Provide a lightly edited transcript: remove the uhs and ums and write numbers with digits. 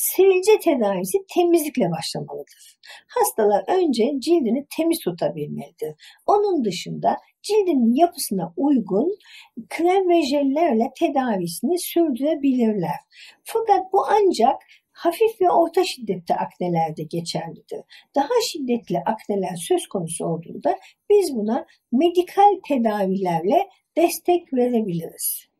Sivilce tedavisi temizlikle başlamalıdır. Hastalar önce cildini temiz tutabilmelidir. Onun dışında cildinin yapısına uygun krem ve jellerle tedavisini sürdürebilirler. Fakat bu ancak hafif ve orta şiddetli aknelerde geçerlidir. Daha şiddetli akneler söz konusu olduğunda biz buna medikal tedavilerle destek verebiliriz.